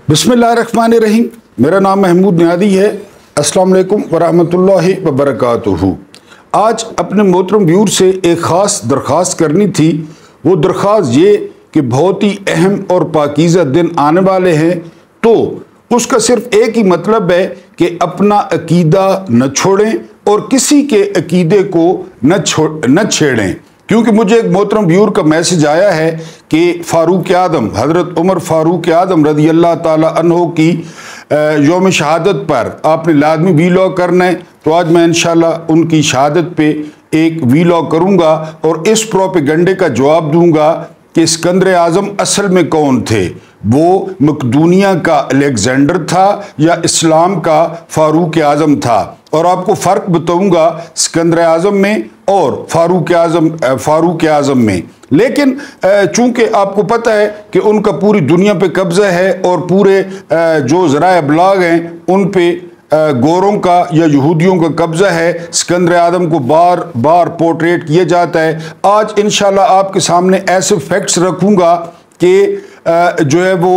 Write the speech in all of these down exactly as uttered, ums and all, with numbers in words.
बिस्मिल्लाहिर्रहमानिर्रहीम। मेरा नाम महमूद नियादी है। अस्सलाम वालेकुम वरहमतुल्लाहि वबरकातुहू। आज अपने मोहतरम व्यूअर से एक ख़ास दरख्वास्त करनी थी। वो दरख्वास्त ये कि बहुत ही अहम और पाकीज़ा दिन आने वाले हैं, तो उसका सिर्फ एक ही मतलब है कि अपना अकीदा न छोड़ें और किसी के अकीदे को न छोड़ न छेड़ें। क्योंकि मुझे एक मोहतरम व्यूअर का मैसेज आया है कि फ़ारूक आदम हज़रत उमर फ़ारूक आदम रज़ी अल्लाह ताला अन्हो की यौम शहादत पर आपने लाजमी वीलॉग करना है। तो आज मैं इंशाल्लाह उनकी शहादत पे एक वीलॉग करूँगा और इस प्रोपेगंडे का जवाब दूँगा कि सिकंदर आज़म असल में कौन थे। वो मकदूनिया का अलेक्जेंडर था या इस्लाम का फ़ारूक आज़म था। और आपको फ़र्क बताऊंगा सिकंदर आज़म में और फ़ारूक आज़म फ़ारूक आज़म में। लेकिन चूंकि आपको पता है कि उनका पूरी दुनिया पे कब्ज़ा है और पूरे जो ज़राए अबलाग हैं उन पे गोरों का या यहूदियों का कब्ज़ा है। सिकंदर आज़म को बार बार पोर्ट्रेट किया जाता है। आज इंशाल्लाह आपके सामने ऐसे फैक्ट्स रखूँगा कि जो है वो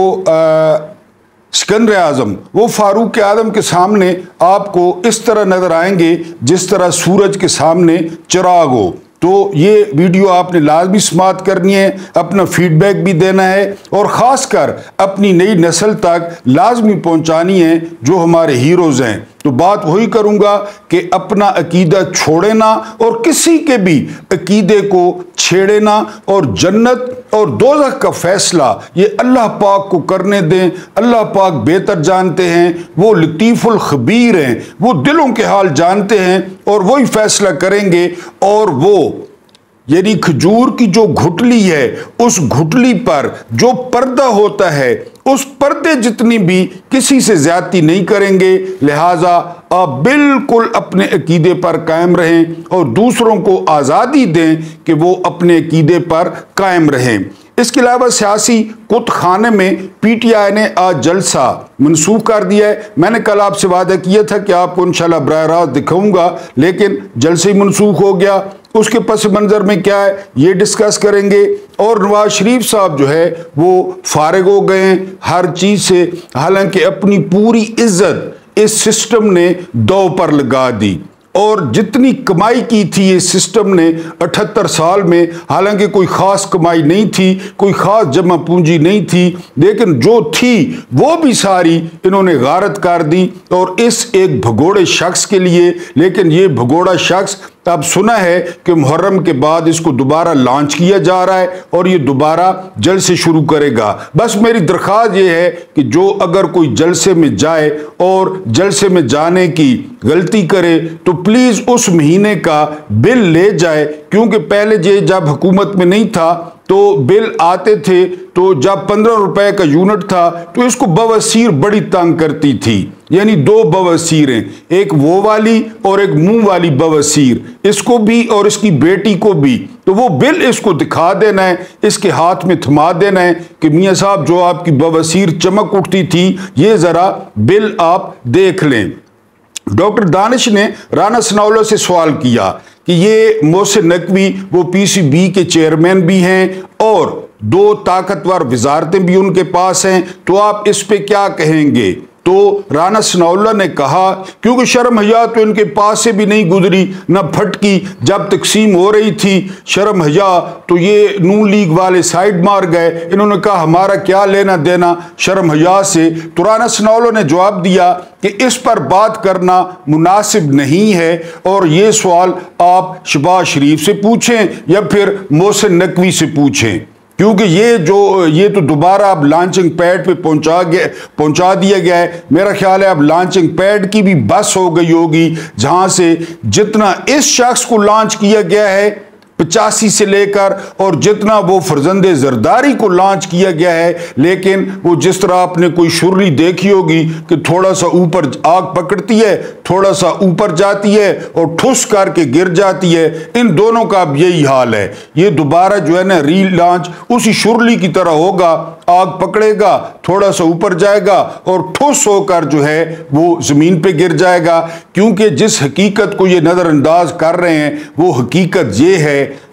सिकंदर आज़म वो फ़ारूक आज़म के सामने आपको इस तरह नज़र आएंगे जिस तरह सूरज के सामने चिराग हो। तो ये वीडियो आपने लाजमी समाअत करनी है, अपना फीडबैक भी देना है और ख़ासकर अपनी नई नस्ल तक लाजमी पहुंचानी है जो हमारे हीरोज़ हैं। तो बात वही करूँगा कि अपना अकीदा छोड़े ना और किसी के भी अकीदे को छेड़े ना और जन्नत और दोज़ख का फैसला ये अल्लाह पाक को करने दें। अल्लाह पाक बेहतर जानते हैं, वो लतीफ़ुल खबीर हैं, वो दिलों के हाल जानते हैं और वही फैसला करेंगे। और वो यानी खजूर की जो घुटली है उस घुटली पर जो पर्दा होता है उस पर्दे जितनी भी किसी से ज्यादती नहीं करेंगे। लिहाजा आप बिल्कुल अपने अकीदे पर कायम रहें और दूसरों को आज़ादी दें कि वो अपने अकीदे पर कायम रहें। इसके अलावा सियासी कुत खाने में पीटीआई ने आज जलसा मनसूख कर दिया है। मैंने कल आपसे वादा किया था कि आपको इंशाल्लाह बराह रास्त दिखाऊंगा, लेकिन जलसे ही मनसूख हो गया। उसके पस मंज़र में क्या है ये डिस्कस करेंगे। और नवाज शरीफ साहब जो है वो फारिग हो गए हैं हर चीज़ से, हालांकि अपनी पूरी इज्जत इस सिस्टम ने दो पर लगा दी और जितनी कमाई की थी ये सिस्टम ने अठहत्तर साल में, हालांकि कोई ख़ास कमाई नहीं थी, कोई ख़ास जमा पूंजी नहीं थी, लेकिन जो थी वो भी सारी इन्होंने गारत कर दी और इस एक भगोड़े शख्स के लिए। लेकिन ये भगोड़ा शख्स अब सुना है कि मुहर्रम के बाद इसको दोबारा लॉन्च किया जा रहा है और ये दोबारा जलसे शुरू करेगा। बस मेरी दरख्वास्त ये है कि जो अगर कोई जलसे में जाए और जलसे में जाने की गलती करे तो प्लीज़ उस महीने का बिल ले जाए। क्योंकि पहले ये जब हुकूमत में नहीं था तो बिल आते थे, तो जब पंद्रह रुपए का यूनिट था तो इसको बवासीर बड़ी तंग करती थी। यानी दो बवासीरें, एक वो वाली और एक मुंह वाली बवासीर, इसको भी और इसकी बेटी को भी। तो वो बिल इसको दिखा देना है, इसके हाथ में थमा देना है कि मियाँ साहब जो आपकी बवासीर चमक उठती थी ये ज़रा बिल आप देख लें। डॉक्टर दानिश ने राना सनाउल्लाह से सवाल किया कि ये मोहसिन नकवी वो पीसीबी के चेयरमैन भी हैं और दो ताकतवर वजारतें भी उनके पास हैं, तो आप इस पे क्या कहेंगे। तो राना सनाउल्लाह ने कहा क्योंकि शर्म हया तो इनके पास से भी नहीं गुजरी, न फटकी जब तकसीम हो रही थी शर्म हया, तो ये नून लीग वाले साइड मार गए। इन्होंने कहा हमारा क्या लेना देना शर्म हया से। तो राना सनाउल्लाह ने जवाब दिया कि इस पर बात करना मुनासिब नहीं है और ये सवाल आप शहबाज शरीफ से पूछें या फिर मोहसिन नकवी से पूछें। क्योंकि ये जो ये तो दोबारा अब लॉन्चिंग पैड पे पहुंचा गया पहुंचा दिया गया है। मेरा ख्याल है अब लॉन्चिंग पैड की भी बस हो गई होगी, जहां से जितना इस शख्स को लॉन्च किया गया है पचासी से लेकर और जितना वो फरजंदे जरदारी को लॉन्च किया गया है, लेकिन वो जिस तरह आपने कोई शुर्री देखी होगी कि थोड़ा सा ऊपर आग पकड़ती है, थोड़ा सा ऊपर जाती है और ठुस करके गिर जाती है, इन दोनों का अब यही हाल है। ये दोबारा जो है ना री लॉन्च उसी शुर्ली की तरह होगा, आग पकड़ेगा, थोड़ा सा ऊपर जाएगा और ठुस होकर जो है वो जमीन पे गिर जाएगा। क्योंकि जिस हकीकत को ये नज़रअंदाज कर रहे हैं वो हकीकत ये है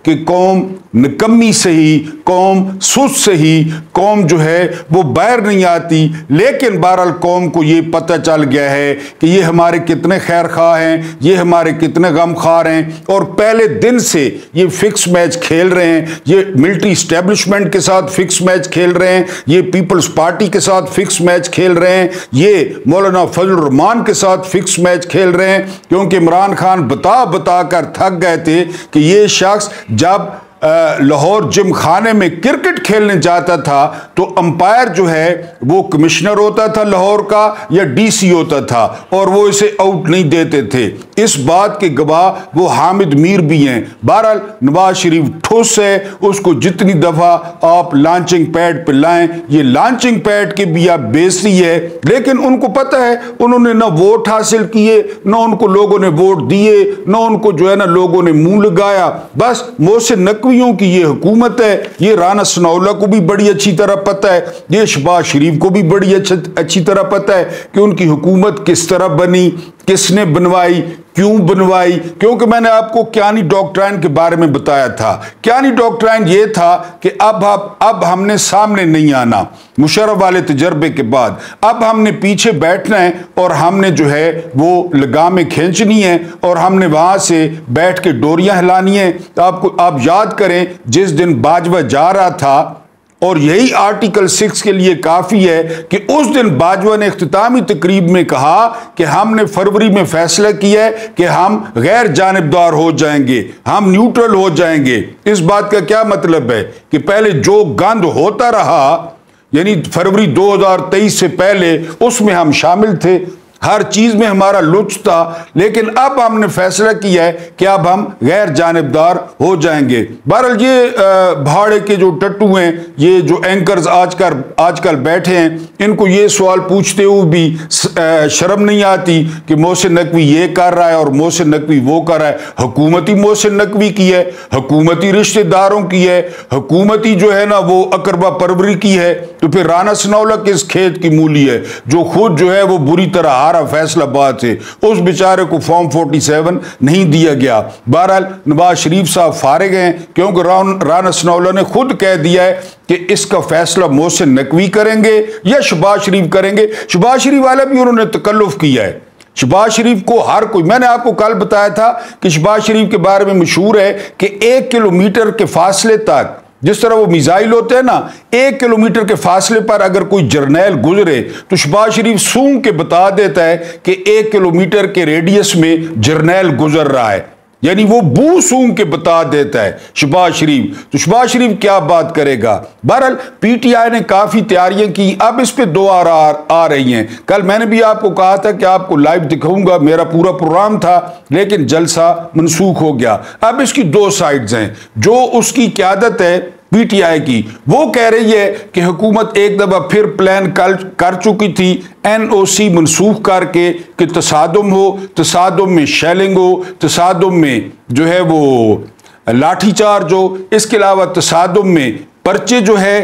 कि कौम निकम्मी से ही, कौम सुस्त से ही, कौम जो है वो बाहर नहीं आती। लेकिन बहरहाल कौम को ये पता चल गया है कि ये हमारे कितने खैर खा हैं, ये हमारे कितने गम खार हैं, और पहले दिन से ये फिक्स मैच खेल रहे हैं। ये मिलिट्री इस्टेब्लिशमेंट के साथ फिक्स मैच खेल रहे हैं, ये पीपल्स पार्टी के साथ फिक्स मैच खेल रहे हैं, ये मौलाना फजल रहमान के साथ फिक्स मैच खेल रहे हैं। क्योंकि इमरान खान बता बता कर थक गए थे कि ये शख्स जब लाहौर जिम खाने में क्रिकेट खेलने जाता था तो अंपायर जो है वो कमिश्नर होता था लाहौर का या डीसी होता था, और वो इसे आउट नहीं देते थे। इस बात के गवाह वो हामिद मीर भी हैं। बहरहाल नवाज शरीफ ठोस है, उसको जितनी दफा आप लॉन्चिंग पैड पे लाएं, ये लॉन्चिंग पैड के भी आप बेइज्जती है। लेकिन उनको पता है उन्होंने ना वोट हासिल किए, ना उनको लोगों ने वोट दिए, ना उनको जो है ना लोगों ने मुंह लगाया। बस मोहसिन नकवी की ये हुकूमत है। ये राना सनाउल्ला को भी बड़ी अच्छी तरह पता है, ये शहबाज शरीफ को भी बड़ी अच्छी तरह पता है कि उनकी हुकूमत किस तरह बनी, किसने बनवाई, क्यों बनवाई। क्योंकि मैंने आपको क्यानी डॉक्ट्राइन के बारे में बताया था। क्यानी डॉक्ट्राइन ये था कि अब अब अब हमने सामने नहीं आना मुशर्रफ वाले तजर्बे के बाद, अब हमने पीछे बैठना है और हमने जो है वो लगामें खींचनी है और हमने वहां से बैठ के डोरियां हिलानी है। तो आपको आप याद करें जिस दिन बाजवा जा रहा था, और यही आर्टिकल सिक्स के लिए काफी है कि उस दिन बाजवा ने इख्तितामी तकरीब में कहा कि हमने फरवरी में फैसला किया है कि हम गैर जानिबदार हो जाएंगे, हम न्यूट्रल हो जाएंगे। इस बात का क्या मतलब है कि पहले जो गंद होता रहा, यानी फरवरी दो हजार तेईस से पहले उसमें हम शामिल थे, हर चीज में हमारा लुत्फ था, लेकिन अब हमने फैसला किया है कि अब हम गैर जानिबदार हो जाएंगे। बहरहाल ये भाड़े के जो टट्टू हैं, ये जो एंकर्स आजकल आजकल बैठे हैं, इनको ये सवाल पूछते हुए भी शर्म नहीं आती कि मोहसिन नकवी ये कर रहा है और मोहसिन नकवी वो कर रहा है। हुकूमती मोहसिन नकवी की है, हुकूमती रिश्तेदारों की है, हुकूमती जो है ना वो अकरबा परवरी की है। तो फिर राना सनाउल्ला किस खेत की मूली है जो खुद जो है वो बुरी तरह फैसलाबाद से उस बेचारे को फॉर्म सैंतालीस नहीं दिया गया। बहरहाल नवाज शरीफ साहब फारिग हैं क्योंकि राना सनाउल्ला ने खुद कह दिया है कि इसका फैसला मोहसिन नकवी करेंगे या शहबाज शरीफ करेंगे। शहबाज शरीफ वाला भी उन्होंने तकल्लुफ किया है। शहबाज शरीफ को हर कोई, मैंने आपको कल बताया था कि शहबाज शरीफ के बारे में मशहूर है कि एक किलोमीटर के फासले तक, जिस तरह वो मिसाइल होते हैं ना, एक किलोमीटर के फासले पर अगर कोई जर्नैल गुजरे तो शहबाज शरीफ सूंघ के बता देता है कि एक किलोमीटर के रेडियस में जर्नैल गुजर रहा है, यानी वो बू सूंघ के बता देता है शहबाज शरीफ। तो शहबाज शरीफ क्या बात करेगा। बहरहाल पीटीआई ने काफी तैयारियां की, अब इस पे दो आ, आ रही हैं। कल मैंने भी आपको कहा था कि आपको लाइव दिखाऊंगा, मेरा पूरा प्रोग्राम था, लेकिन जलसा मनसूख हो गया। अब इसकी दो साइड्स हैं। जो उसकी क़यादत है पीटीआई की, वो कह रही है कि हुकूमत एक दफा फिर प्लान कर, कर चुकी थी एनओसी मनसूख करके कि तसादुम हो, तसादुम में शेलिंग हो, तसादुम में जो है वो लाठीचार्ज हो, इसके अलावा तसादुम में पर्चे जो है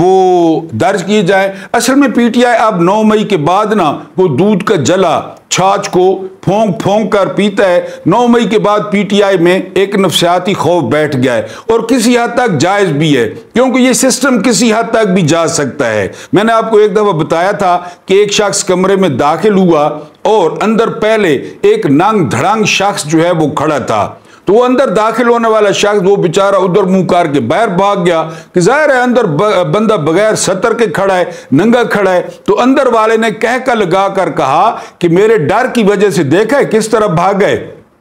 वो दर्ज किए जाए। असल में पीटीआई अब नौ मई के बाद ना वो दूध का जला छाछ को फोंक फोंक कर पीता है। नौ मई के बाद पीटीआई में एक नफ्सियाती खौफ बैठ गया है और किसी हद तक जायज भी है, क्योंकि ये सिस्टम किसी हद तक भी जा सकता है। मैंने आपको एक दफा बताया था कि एक शख्स कमरे में दाखिल हुआ और अंदर पहले एक नंग धड़ंग शख्स जो है वो खड़ा था। तो वो अंदर दाखिल होने वाला शख्स वो बेचारा उधर मुंह करके बाहर भाग गया कि जाहिर है अंदर बंदा बगैर सतर के खड़ा है, नंगा खड़ा है। तो अंदर वाले ने कह कर लगा कर कहा कि मेरे डर की वजह से देखा है किस तरह भाग गए।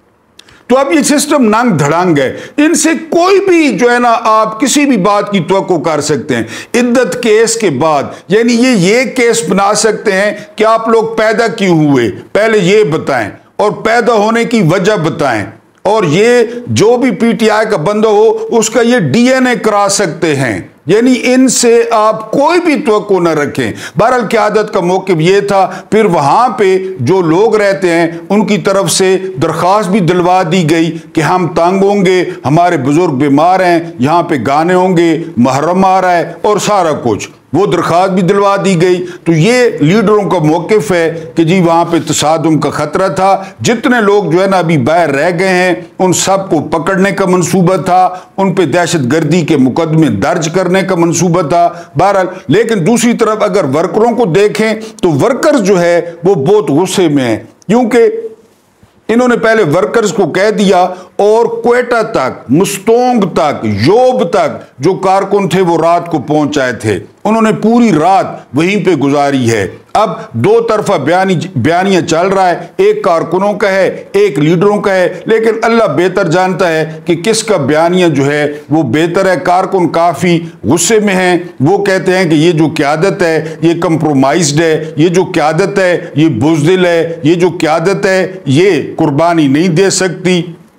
तो अब ये सिस्टम नंग धड़ंग है, इनसे कोई भी जो है ना आप किसी भी बात की तवक्को कर सकते हैं। इद्दत केस के बाद यानी ये ये केस बना सकते हैं कि आप लोग पैदा क्यों हुए पहले ये बताएं और पैदा होने की वजह बताएं, और ये जो भी पीटीआई का बंदा हो उसका ये डीएनए करा सकते हैं। यानी इनसे आप कोई भी तवक्को न रखें। बहरहाल क़यादत का मौक़िफ़ ये था। फिर वहां पे जो लोग रहते हैं उनकी तरफ से दरख्वास्त भी दिलवा दी गई कि हम तंग होंगे, हमारे बुजुर्ग बीमार हैं, यहाँ पे गाने होंगे, मुहर्रम आ रहा है और सारा कुछ। वो दरख्वास्त भी दिलवा दी गई। तो ये लीडरों का मौक़िफ़ है कि जी वहाँ पे तसादुम का ख़तरा था, जितने लोग जो है ना अभी बाहर रह गए हैं उन सब को पकड़ने का मंसूबा था, उन पे दहशत गर्दी के मुकदमे दर्ज करने का मंसूबा था। बहरहाल, लेकिन दूसरी तरफ अगर वर्करों को देखें तो वर्कर्स जो है वो बहुत गुस्से में हैं, क्योंकि इन्होंने पहले वर्कर्स को कह दिया और क्वेटा तक, मुस्तोंग तक, योब तक जो कारकुन थे वो रात को पहुंच आए थे, उन्होंने पूरी रात वहीं पे गुजारी है। अब दो तरफा बयानी बयानियां चल रहा है, एक कारकुनों का है, एक लीडरों का है, लेकिन अल्लाह बेहतर जानता है कि किसका बयानिया जो है वो बेहतर है। कारकुन काफ़ी गुस्से में हैं, वो कहते हैं कि ये जो क़यादत है ये कंप्रोमाइज्ड है, ये जो क़यादत है ये बुज़दिल है, ये जो क़यादत है ये कुर्बानी नहीं दे सकती।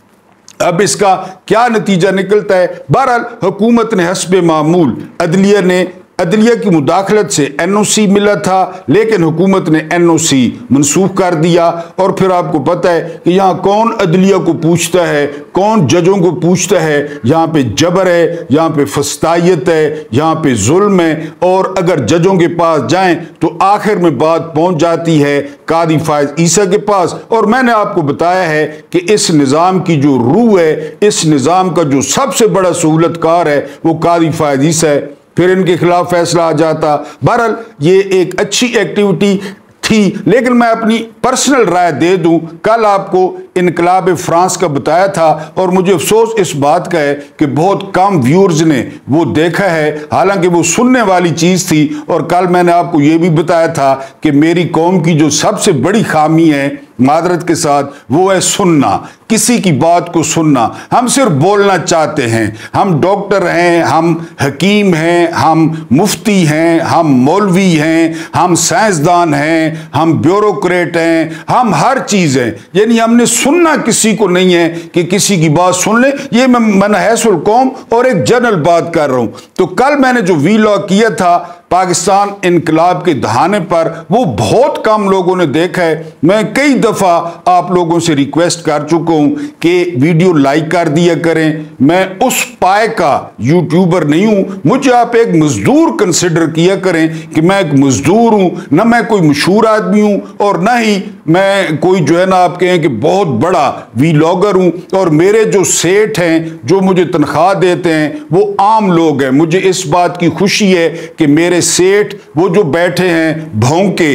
अब इसका क्या नतीजा निकलता है? बहरहाल, हुकूमत ने हस्बे मामूल अदलिया ने अदलिया की मुदाखलत से एन ओ सी मिला था, लेकिन हुकूमत ने एन ओ सी मनसूख कर दिया। और फिर आपको पता है कि यहाँ कौन अदलिया को पूछता है, कौन जजों को पूछता है। यहाँ पे जबर है, यहाँ पे फस्तायत है, यहाँ पे जुल्म है। और अगर जजों के पास जाएं तो आखिर में बात पहुंच जाती है कादी फायज ईसा के पास। और मैंने आपको बताया है कि इस निज़ाम की जो रूह है, इस निज़ाम का जो सबसे बड़ा सहूलतकार है वो कादी फायज ईसा है, फिर इनके खिलाफ फैसला आ जाता। बहरहाल, ये एक अच्छी एक्टिविटी थी, लेकिन मैं अपनी पर्सनल राय दे दूं, कल आपको इनकलाब फ्रांस का बताया था और मुझे अफसोस इस बात का है कि बहुत कम व्यूअर्स ने वो देखा है, हालांकि वो सुनने वाली चीज़ थी। और कल मैंने आपको ये भी बताया था कि मेरी कौम की जो सबसे बड़ी खामी है, मादरत के साथ, वो है सुनना, किसी की बात को सुनना। हम सिर्फ बोलना चाहते हैं, हम डॉक्टर हैं, हम हकीम हैं, हम मुफ्ती हैं, हम मौलवी हैं, हम साइंसदान हैं, हम ब्यूरोक्रेट हैं, हम हर चीज़ हैं, यानी हमने सुनना किसी को नहीं है कि किसी की बात सुन ले। ये मैं मनहैसुल कौम और एक जनरल बात कर रहा हूं। तो कल मैंने जो वीलॉग किया था पाकिस्तान इनकलाब के दहाने पर, वो बहुत कम लोगों ने देखा है। मैं कई दफ़ा आप लोगों से रिक्वेस्ट कर चुका हूं कि वीडियो लाइक कर दिया करें। मैं उस पाए का यूट्यूबर नहीं हूं, मुझे आप एक मजदूर कंसिडर किया करें कि मैं एक मजदूर हूं, ना मैं कोई मशहूर आदमी हूं और ना ही मैं कोई जो है ना आप कहें कि बहुत बड़ा वीलॉगर हूं। और मेरे जो सेठ हैं, जो मुझे तनख्वाह देते हैं, वो आम लोग हैं। मुझे इस बात की खुशी है कि मेरे सेठ वो जो बैठे हैं भौंके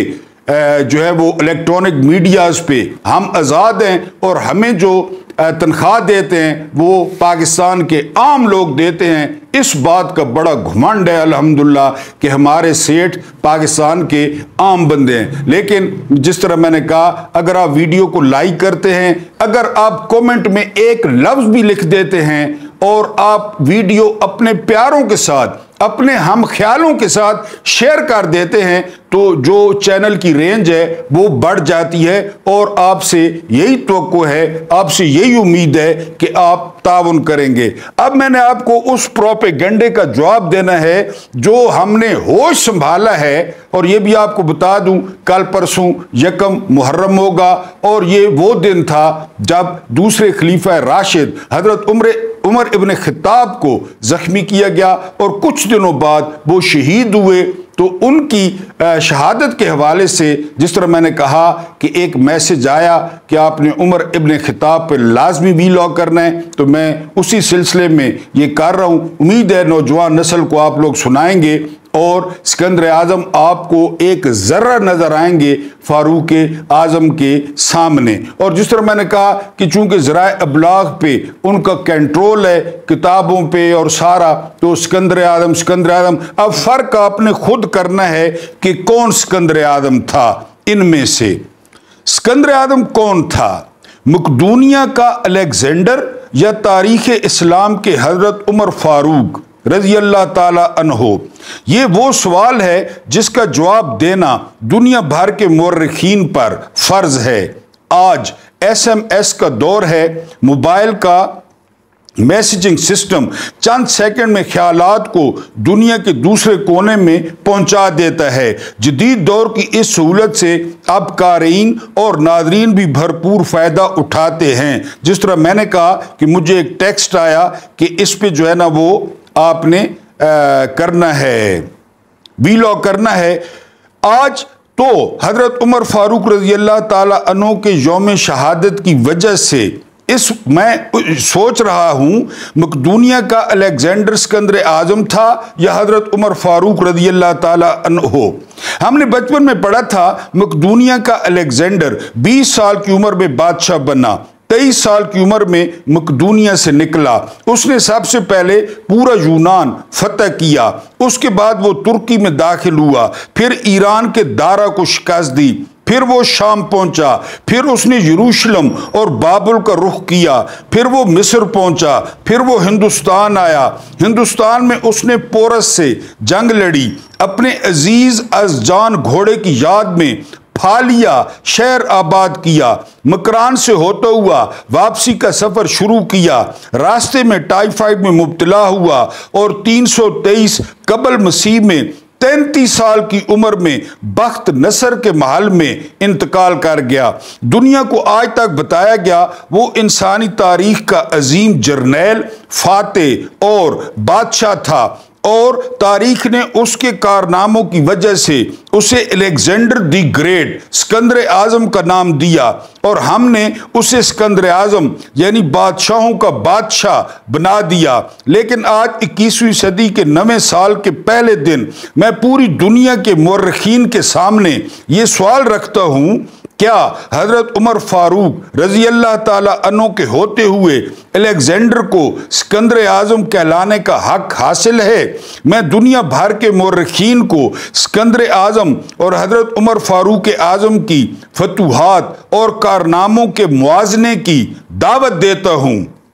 जो है वो इलेक्ट्रॉनिक मीडियाज़ पे, हम आज़ाद हैं और हमें जो तनख्वाह देते हैं वो पाकिस्तान के आम लोग देते हैं। इस बात का बड़ा घमंड है अल्हम्दुलिल्लाह कि हमारे सेठ पाकिस्तान के आम बंदे हैं। लेकिन जिस तरह मैंने कहा, अगर आप वीडियो को लाइक करते हैं, अगर आप कमेंट में एक लफ्ज़ भी लिख देते हैं और आप वीडियो अपने प्यारों के साथ, अपने हम ख्यालों के साथ शेयर कर देते हैं, तो जो चैनल की रेंज है वो बढ़ जाती है। और आपसे यही तवक्को है, आपसे यही उम्मीद है कि आप ताउन करेंगे। अब मैंने आपको उस प्रोपेगेंडे का जवाब देना है जो हमने होश संभाला है। और ये भी आपको बता दूं, कल परसों यकम मुहर्रम होगा और ये वो दिन था जब दूसरे खलीफा राशिद हजरत उमर उमर इब्न खित्ताब को जख्मी किया गया और कुछ दिनों बाद वो शहीद हुए। तो उनकी शहादत के हवाले से जिस तरह मैंने कहा कि एक मैसेज आया कि आपने उमर इब्न खित्ताब पर लाजमी वीलॉग करना है, तो मैं उसी सिलसिले में ये कर रहा हूँ। उम्मीद है नौजवान नस्ल को आप लोग सुनाएंगे और सिकंदर आजम आपको एक ज़र्रा नज़र आएंगे फारूक आजम के सामने। और जिस तरह मैंने कहा कि चूंकि ज़राए अबलाग पे उनका कंट्रोल है, किताबों पे और सारा, तो सिकंदर आजम सिकंदर आजम अब फ़र्क आपने खुद करना है कि कौन सिकंदर आजम था इनमें से। सिकंदर आजम कौन था? मकदूनिया का अलेक्जेंडर या तारीख़ इस्लाम के हज़रत उमर फारूक रज़ी अल्लाह ताला अन्हो? ये वो सवाल है जिसका जवाब देना दुनिया भर के मुर्रिखीन पर फ़र्ज है। आज एस एम एस का दौर है, मोबाइल का मैसेजिंग सिस्टम चंद सेकंड में ख्यालात को दुनिया के दूसरे कोने में पहुंचा देता है। जदीद दौर की इस सहूलत से अब कारीन और नाजरीन भी भरपूर फ़ायदा उठाते हैं। जिस तरह मैंने कहा कि मुझे एक टेक्स्ट आया कि इस पे जो है ना वो आपने आ, करना है, वीलॉ करना है। आज तो हजरत उमर फारूक रजी अल्लाह ताला अन्हु के यौम शहादत की वजह से इस मैं सोच रहा हूँ मकदूनिया का अलेक्जेंडर सिकंदर आजम था या हजरत उमर फारूक रजी अल्लाह ताला अन्हु। हमने बचपन में पढ़ा था मकदूनिया का अलेक्जेंडर बीस साल की उम्र में बादशाह बना, तेईस साल की उम्र में मकदूनिया से निकला। उसने सबसे पहले पूरा यूनान फतह किया, उसके बाद वो तुर्की में दाखिल हुआ, फिर ईरान के दारा को शिकस्त दी, फिर वो शाम पहुंचा, फिर उसने यरूशलेम और बाबुल का रुख किया, फिर वो मिस्र पहुंचा, फिर वो हिंदुस्तान आया। हिंदुस्तान में उसने पोरस से जंग लड़ी, अपने अजीज अज़जान घोड़े की याद में फालिया शहर आबाद किया, मकरान से होता हुआ वापसी का सफर शुरू किया, रास्ते में टाइफाइड में मुब्तला हुआ और तीन सौ तेईस कबल मसीह में तैंतीस साल की उम्र में बख्त नसर के महल में इंतकाल कर गया। दुनिया को आज तक बताया गया वो इंसानी तारीख का अजीम जर्नैल, फातेह और बादशाह था और तारीख ने उसके कारनामों की वजह से उसे Alexander the great Sikandar Azam का नाम दिया और हमने उसे सिकंदर आजम यानी बादशाहों का बादशाह बना दिया। लेकिन आज इक्कीसवीं सदी के नवे साल के पहले दिन मैं पूरी दुनिया के मुर्रिखीन के सामने ये सवाल रखता हूँ, क्या हजरत उमर फारूक रजी अल्लाह ताला अन्हु के होते हुए अलेक्जेंडर को सिकंदर आजम कहलाने का हक हासिल है? मैं दुनिया भर के मुर्रिखीन को सिकंदर आजम और हजरत उमर फारूक आजम की फतूहात और कारनामों के मुआजने की दावत देता हूँ।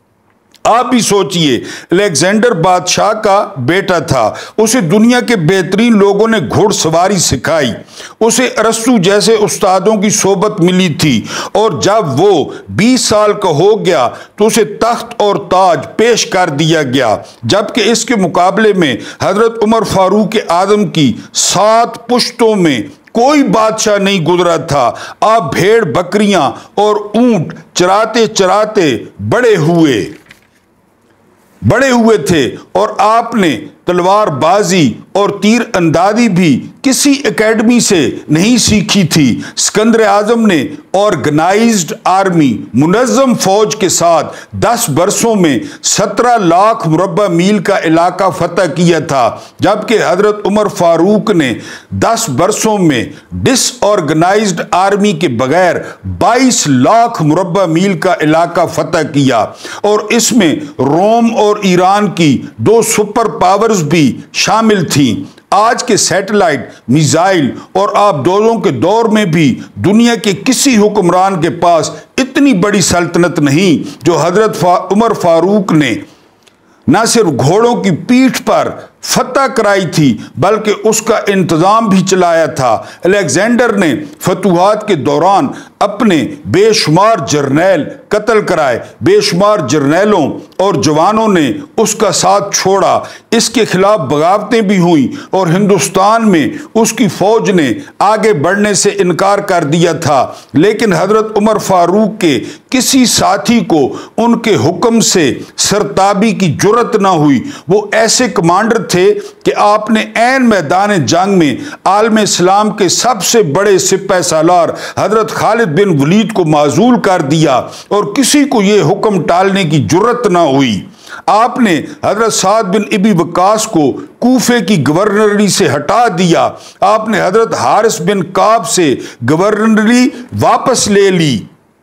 आप भी सोचिए, अलेक्जेंडर बादशाह का बेटा था, उसे दुनिया के बेहतरीन लोगों ने घुड़सवारी सिखाई, उसे अरस्तु जैसे उस्तादों की सोबत मिली थी और जब वो बीस साल का हो गया तो उसे तख्त और ताज पेश कर दिया गया, जबकि इसके मुकाबले में हजरत उमर फारूक आजम की सात पुश्तों में कोई बादशाह नहीं गुजरा था। आप भेड़ बकरियां और ऊंट चराते चराते बड़े हुए बड़े हुए थे और आपने तलवारबाजी और तीर अंदाजी भी किसी एकेडमी से नहीं सीखी थी। सिकंदर आजम ने ऑर्गेनाइज्ड आर्मी मुनज़्ज़म फौज के साथ दस बरसों में सत्रह लाख मुरब्बा मील का इलाका फतह किया था, जबकि हजरत उमर फारूक ने दस बरसों में डिसऑर्गेनाइज्ड आर्मी के बगैर बाईस लाख मुरब्बा मील का इलाका फतह किया और इसमें रोम और ईरान की दो सुपर पावर्स भी शामिल थीं। आज के सैटेलाइट, मिसाइल और आबदोजों के दौर में भी दुनिया के किसी हुक्मरान के पास इतनी बड़ी सल्तनत नहीं जो हजरत फा, उमर फारूक ने न सिर्फ घोड़ों की पीठ पर फतह कराई थी बल्कि उसका इंतजाम भी चलाया था। अलेक्जेंडर ने फतूहात के दौरान अपने बेशुमार जर्नैल कत्ल कराए, बेशुमार जर्नैलों और जवानों ने उसका साथ छोड़ा। इसके खिलाफ बगावतें भी हुई और हिंदुस्तान में उसकी फौज ने आगे बढ़ने से इनकार कर दिया था, लेकिन हजरत उमर फारूक के किसी साथी को उनके हुक्म से सरताबी की जुर्रत ना हुई। वो ऐसे कमांडर थे कि आपने ऐन मैदान जंग में आलम इस्लाम के सबसे बड़े सिपाही सालार हजरत खालिद बिन वलीद को माजूल कर दिया और किसी को यह हुक्म टालने की जुर्रत ना हुई। आपने हजरत साद बिन इबी वकास को कूफे की गवर्नरी से हटा दिया। आपने हजरत हारिस बिन काब से गवर्नरी वापस ले ली।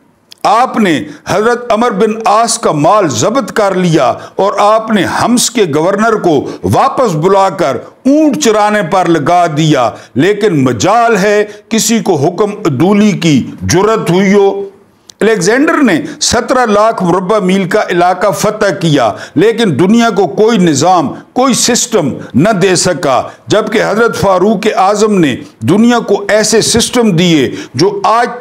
आपने हजरत अमर बिन आस का माल जब्त कर लिया और आपने हम्स के गवर्नर को वापस बुलाकर ऊंट चराने पर लगा दिया। लेकिन मजाल है किसी को हुक्म अदूली की जुर्रत हुई हो। अलेक्जेंडर ने सत्रह लाख मुरब्बा मील का इलाका फतह किया, लेकिन दुनिया को कोई निज़ाम, कोई सिस्टम न दे सका, जबकि हजरत फारूक आजम ने दुनिया को ऐसे सिस्टम दिए जो आज तक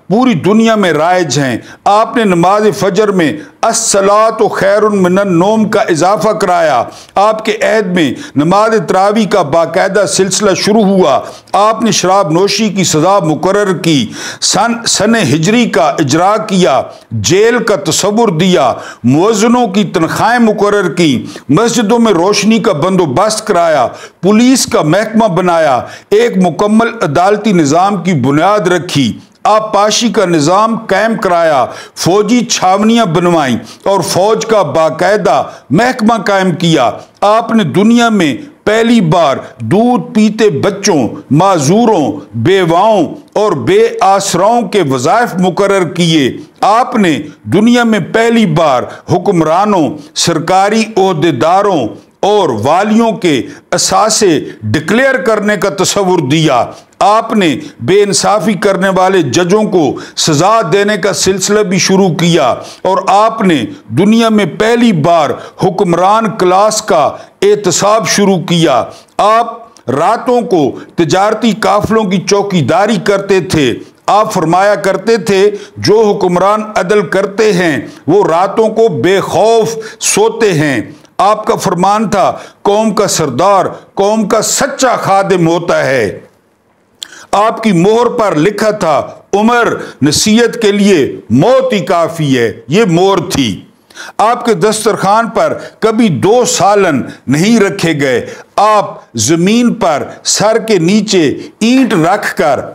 पूरी दुनिया में राइज हैं। आपने नमाज फजर में अस्सलातु खैरुन मिनन नौम का इजाफा कराया। आपके अहद में नमाज तरावी का बाकायदा सिलसिला शुरू हुआ। आपने शराब नोशी की सज़ा मुकर्रर की। सन सन हिजरी का इजरा किया। जेल का तसव्वुर दिया। मुअज्जिनों की तनख्वाहें मुकर्रर की। मस्जिदों में रोशनी का बंदोबस्त कराया। पुलिस का महकमा बनाया। एक मुकम्मल अदालती निज़ाम की बुनियाद रखी। आपाशी का निज़ाम कायम कराया। फौजी छावनियां बनवाई और फौज का बाकायदा महकमा कायम किया। आपने दुनिया में पहली बार दूध पीते बच्चों, माजूरों, बेवाओं और बेआसराओं के वज़ाइफ मुकर्रर किए। आपने दुनिया में पहली बार हुक्मरानों, सरकारी ओहदेदारों और वालियों के असासे डिक्लेयर करने का तसव्वुर दिया। आपने बेइंसाफ़ी करने वाले जजों को सज़ा देने का सिलसिला भी शुरू किया और आपने दुनिया में पहली बार हुक्मरान क्लास का एहतसाब शुरू किया। आप रातों को तिजारती काफिलों की चौकीदारी करते थे। आप फरमाया करते थे, जो हुक्मरान अदल करते हैं वो रातों को बेखौफ सोते हैं। आपका फरमान था, कौम का सरदार कौम का सच्चा खादिम होता है। आपकी मोहर पर लिखा था, उमर नसीहत के लिए मौत ही काफी है। ये मोहर थी। आपके दस्तरखान पर कभी दो सालन नहीं रखे गए। आप जमीन पर सर के नीचे ईंट रखकर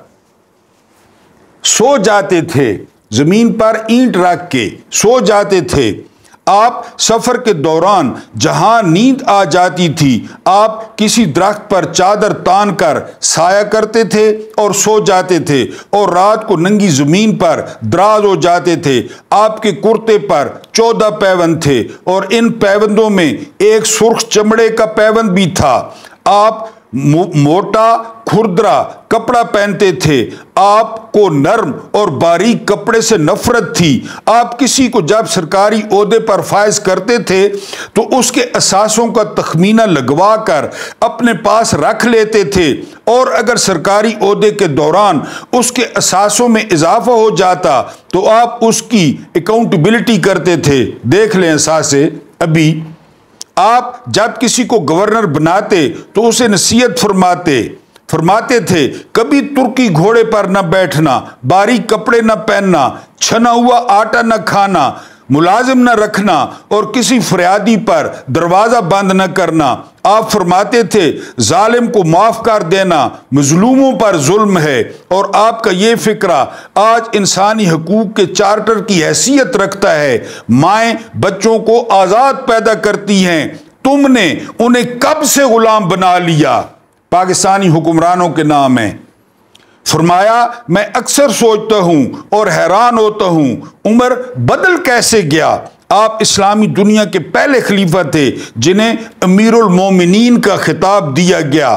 सो जाते थे। जमीन पर ईंट रख के सो जाते थे। आप सफर के दौरान जहां नींद आ जाती थी, आप किसी दरख्त पर चादर तान कर साया करते थे और सो जाते थे और रात को नंगी जमीन पर दराज हो जाते थे। आपके कुर्ते पर चौदह पैबंद थे और इन पैबंदों में एक सुर्ख चमड़े का पैबंद भी था। आप मो, मोटा खुरदरा कपड़ा पहनते थे। आपको नर्म और बारीक कपड़े से नफरत थी। आप किसी को जब सरकारी ओहदे पर फायज करते थे तो उसके असासों का तखमीना लगवा कर अपने पास रख लेते थे और अगर सरकारी ओहदे के दौरान उसके असासों में इजाफा हो जाता तो आप उसकी अकाउंटेबिलिटी करते थे। देख लें असासे। अभी आप जब किसी को गवर्नर बनाते तो उसे नसीहत फरमाते फरमाते थे, कभी तुर्की घोड़े पर न बैठना, बारीक कपड़े न पहनना, छना हुआ आटा न खाना, मुलाजिम न रखना और किसी फरियादी पर दरवाज़ा बंद न करना। आप फरमाते थे, जालिम को माफ़ कर देना मजलूमों पर जुल्म है। और आपका ये फिक्रा आज इंसानी हकूक़ के चार्टर की हैसियत रखता है। माएँ बच्चों को आज़ाद पैदा करती हैं, तुमने उन्हें कब से गुलाम बना लिया? पाकिस्तानी हुक्मरानों के नाम है। फरमाया, मैं अक्सर सोचता हूँ और हैरान होता हूँ, उमर बदल कैसे गया। आप इस्लामी दुनिया के पहले खलीफा थे जिन्हें अमीरुल मोमिनीन का खिताब दिया गया।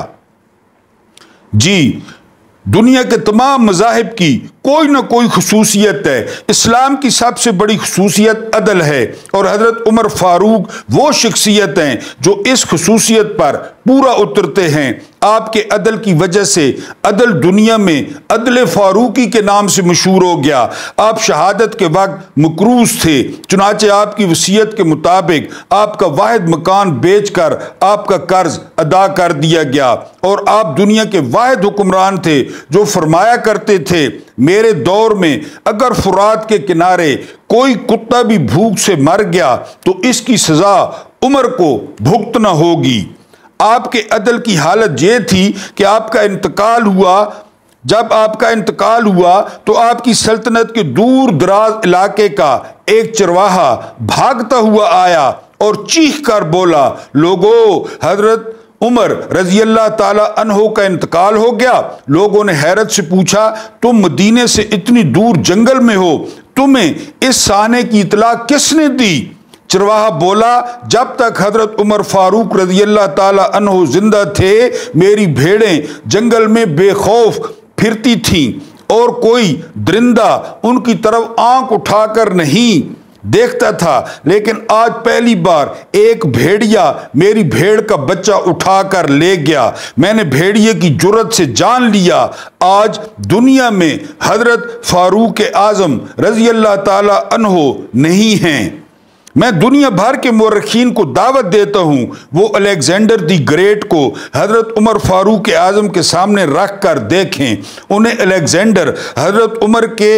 जी, दुनिया के तमाम मज़ाहिब की कोई ना कोई खसूसियत है। इस्लाम की सबसे बड़ी खसूसियत अदल है और हज़रत उमर फ़ारूक वो शख्सियत हैं जो इस खसूसियत पर पूरा उतरते हैं। आपके अदल की वजह से अदल दुनिया में अदल फ़ारूकी के नाम से मशहूर हो गया। आप शहादत के वक्त मकरूज़ थे, चुनाचे आपकी वसीयत के मुताबिक आपका वाहिद मकान बेचकर आपका कर्ज अदा कर दिया गया और आप दुनिया के वाहिद हुक्मरान थे जो फरमाया करते थे, मेरे दौर में अगर फुरात के किनारे कोई कुत्ता भी भूख से मर गया तो इसकी सज़ा उमर को भुगतना होगी। आपके अदल की हालत ये थी कि आपका इंतकाल हुआ जब आपका इंतकाल हुआ तो आपकी सल्तनत के दूर दराज इलाके का एक चरवाहा भागता हुआ आया और चीख कर बोला, लोगों, हजरत उमर रजी अल्लाह ताला अन्हो का इंतकाल हो गया। लोगों ने हैरत से पूछा, तुम मदीने से इतनी दूर जंगल में हो, तुम्हें इस साने की इतला किसने दी? चरवाहा बोला, जब तक हजरत उमर फारूक रजी अल्लाह ताला अन्हो जिंदा थे, मेरी भेड़ें जंगल में बेखौफ फिरती थीं और कोई दरिंदा उनकी तरफ आंख उठाकर नहीं देखता था, लेकिन आज पहली बार एक भेड़िया मेरी भेड़ का बच्चा उठाकर ले गया। मैंने भेड़िए की जुर्रत से जान लिया आज दुनिया में हजरत फारूक आजम रजी अल्लाह ताला अन्हो नहीं हैं। मैं दुनिया भर के मुर्रखीन को दावत देता हूँ वो अलेक्जेंडर दी ग्रेट को हज़रत उमर फारूक आज़म के सामने रख कर देखें। उन्हें अलेक्जेंडर हज़रत उमर के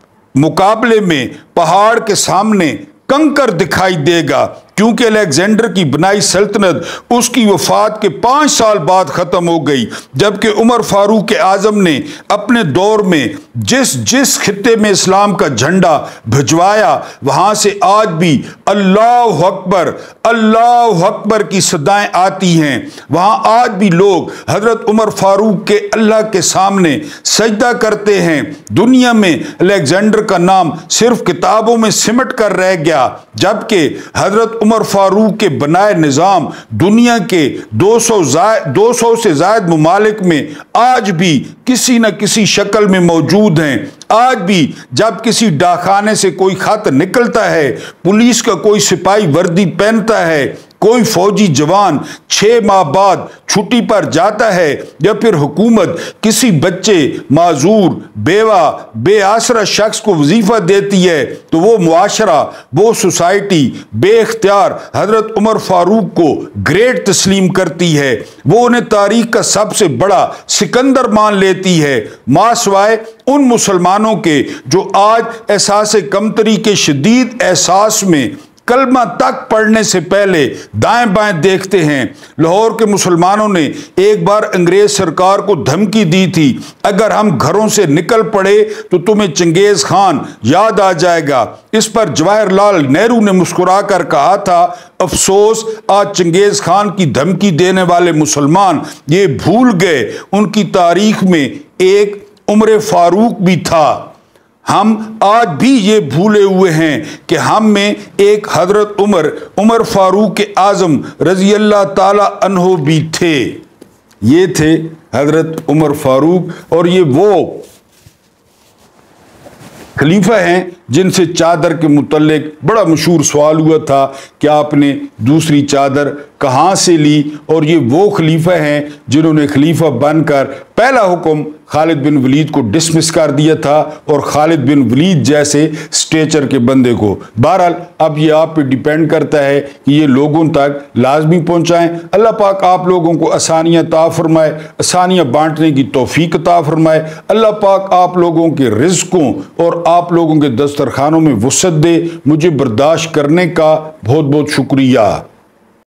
मुकाबले में पहाड़ के सामने कंकर दिखाई देगा, क्योंकि अलेक्जेंडर की बनाई सल्तनत उसकी वफात के पाँच साल बाद ख़त्म हो गई, जबकि उमर फारूक आज़म ने अपने दौर में जिस जिस खित्ते में इस्लाम का झंडा भिजवाया वहाँ से आज भी अल्लाह अकबर अल्लाह अकबर की सदाएं आती हैं। वहाँ आज भी लोग हज़रत उमर फारूक के अल्लाह के सामने सजदा करते हैं। दुनिया में अलेक्जेंडर का नाम सिर्फ किताबों में सिमट कर रह गया, जबकि हज़रत उमर फारूक के बनाए निज़ाम दुनिया के दो सौ दो सौ से ज़ायद मुमालिक में आज भी किसी न किसी शक्ल में मौजूद हैं। आज भी जब किसी डाकखाने से कोई खत निकलता है, पुलिस का कोई सिपाही वर्दी पहनता है, कोई फौजी जवान छः माह बाद छुट्टी पर जाता है, या फिर हुकूमत किसी बच्चे माजूर बेवा बेआसरा शख्स को वजीफ़ा देती है, तो वो मुआशरा वो सोसाइटी बेख्तियार हज़रत उमर फारूक को ग्रेट तस्लीम करती है। वो उन्हें तारीख का सबसे बड़ा सिकंदर मान लेती है, मासवाए उन मुसलमानों के जो आज एहसास कमतरी के शदीद एहसास में कलमा तक पढ़ने से पहले दाएं बाएं देखते हैं। लाहौर के मुसलमानों ने एक बार अंग्रेज सरकार को धमकी दी थी, अगर हम घरों से निकल पड़े तो तुम्हें चंगेज खान याद आ जाएगा। इस पर जवाहरलाल नेहरू ने मुस्कुरा कर कहा था, अफसोस आज चंगेज खान की धमकी देने वाले मुसलमान ये भूल गए उनकी तारीख में एक उमर फारूक भी था। हम आज भी ये भूले हुए हैं कि हम में एक हजरत उमर उमर फारूक आज़म रजी अल्लाह ताला अन्हो भी थे। ये थे हजरत उमर फारूक, और ये वो खलीफा हैं जिनसे चादर के मुतल्लिक बड़ा मशहूर सवाल हुआ था कि आपने दूसरी चादर कहाँ से ली, और ये वो खलीफा हैं जिन्होंने खलीफा बनकर पहला हुक्म खालिद बिन वलीद को डिसमिस कर दिया था, और खालिद बिन वलीद जैसे स्टेचर के बंदे को। बहरहाल अब ये आप पे डिपेंड करता है कि ये लोगों तक लाजमी पहुँचाएँ। अल्लाह पाक आप लोगों को आसानियाँ अता फरमाए, आसानियाँ बांटने की तौफीक अता फरमाए। अल्लाह पाक आप लोगों के रिज़्क़ों और आप लोगों के दस्तरखानों में वुसअत दे। मुझे बर्दाश्त करने का बहुत बहुत शुक्रिया।